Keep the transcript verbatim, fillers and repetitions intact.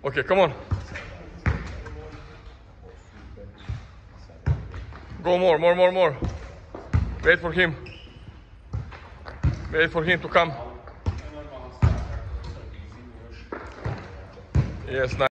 Okay, come on. Go more, more, more, more. Wait for him. Wait for him to come. Yes, nice.